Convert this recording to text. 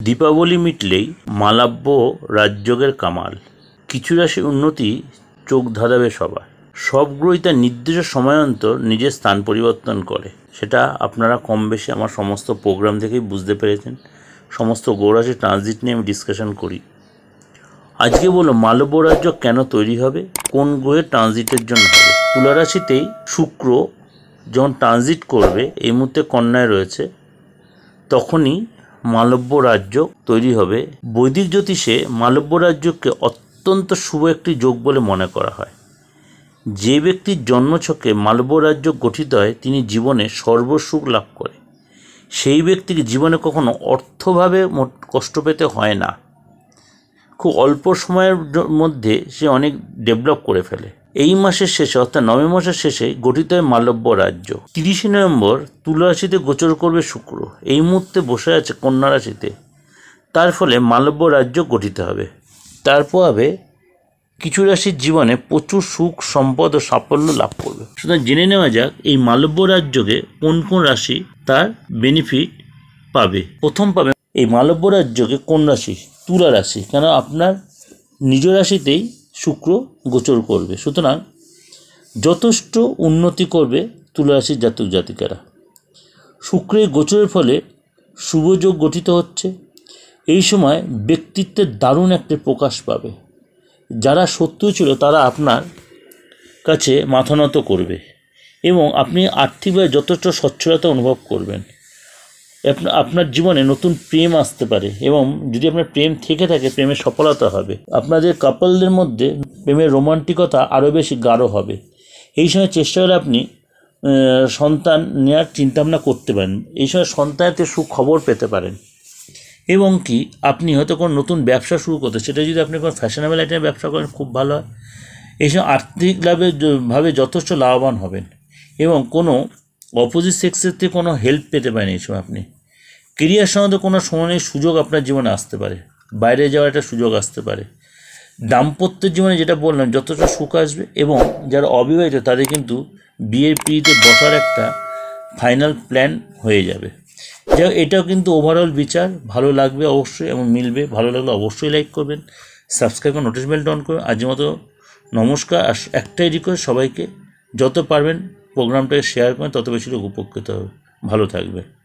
দীপাবলি মিটলেই মালাব্য রাজযোগের কামাল। কিছু রাশি উন্নতি চোখ ধাঁধাবে সবার। সব গ্রহই তার নির্দিষ্ট সময়ান্তর নিজের স্থান পরিবর্তন করে, সেটা আপনারা কম বেশি আমার সমস্ত প্রোগ্রাম থেকেই বুঝতে পেরেছেন। সমস্ত গ্রহরাশি ট্রানজিট নিয়ে আমি ডিসকাশন করি। আজকে বলো মালব্য রাজ্য কেন তৈরি হবে, কোন গ্রহের ট্রানজিটের জন্য হবে। তুলা রাশিতেই শুক্র যখন ট্রানজিট করবে, এই মুহূর্তে কন্যায় রয়েছে, তখনই মালব্য রাজ্য তৈরি হবে। বৈদিক জ্যোতিষে মালব্য রাজ্যকে অত্যন্ত শুভ একটি যোগ বলে মনে করা হয়। যে ব্যক্তির জন্মছকে মালব্য রাজ্য গঠিত হয় তিনি জীবনে সর্বসুখ লাভ করে। সেই ব্যক্তিকে জীবনে কখনো অর্থভাবে কষ্ট পেতে হয় না। খুব অল্প সময়ের মধ্যে সে অনেক ডেভেলপ করে ফেলে। এই মাসের শেষে অর্থাৎ নভেম্বর মাসের শেষে গঠিত হয় মালব্য রাজ্য। 30শে নভেম্বর তুলা রাশিতে গোচর করবে শুক্র, এই মুহূর্তে বসে আছে কন্যা রাশিতে। তার ফলে মালব্য রাজ্য গঠিত হবে। তারপর হবে কিছু রাশির জীবনে প্রচুর সুখ সম্পদ ও সাফল্য লাভ করবে। সুতরাং জেনে নেওয়া যাক এই মালব্য রাজ্যকে কোন কোন রাশি তার বেনিফিট পাবে। প্রথম পাবে এই মালব্য রাজ্যকে কোন রাশি? তুলা রাশি, কেন আপনার নিজ রাশিতেই শুক্র গোচর করবে। সুতরাং যথেষ্ট উন্নতি করবে তুলা রাশির জাতক জাতিকারা। শুক্রের গোচরের ফলে শুভযোগ গঠিত হচ্ছে। এই সময় ব্যক্তিত্বের দারুণ একটি প্রকাশ পাবে। যারা শত্রু ছিল তারা আপনার কাছে মাথা নত করবে এবং আপনি আর্থিকভাবে যথেষ্ট সচ্ছলতা অনুভব করবেন। আপনার জীবনে নতুন প্রেম আসতে পারে এবং যদি আপনার প্রেম থেকে থাকে প্রেমের সফলতা হবে। আপনাদের কাপলদের মধ্যে প্রেমের রোমান্টিকতা আরও বেশি গাঢ় হবে। এই সময় চেষ্টা করে আপনি সন্তান নেওয়ার চিন্তাভাবনা করতে পারেন। এই সময় সন্তানেতে সুখবর পেতে পারেন এবং কি আপনি হয়তো কোনো নতুন ব্যবসা শুরু করতে, সেটা যদি আপনি কোনো ফ্যাশনেবল আইটেমের ব্যবসা করেন খুব ভালো হয়। এই সময় আর্থিক ভাবে যথেষ্ট লাভবান হবেন এবং কোনো অপোজিট সেক্সের থেকে কোনো হেল্প পেতে পারেন। এই সময় আপনি কেরিয়ার সম্বন্ধে কোনো সময়ের সুযোগ আপনার জীবনে আসতে পারে, বাইরে যাওয়ার একটা সুযোগ আসতে পারে। দাম্পত্যের জীবনে যেটা বললাম যথেষ্ট সুখ আসবে এবং যারা অবিবাহিত তাদের কিন্তু বিয়ের পিড়িতে বসার একটা ফাইনাল প্ল্যান হয়ে যাবে। যাই হোক, এটাও কিন্তু ওভারঅল বিচার। ভালো লাগবে অবশ্যই এবং মিলবে। ভালো লাগলে অবশ্যই লাইক করবেন, সাবস্ক্রাইব করে নোটিস বেলটা অন করবেন। আজকের মতো নমস্কার। আর একটাই রিকোয়েস্ট, সবাইকে যত পারবেন প্রোগ্রামটাকে শেয়ার করেন, তত বেশি লোক উপকৃত হবে। ভালো থাকবে।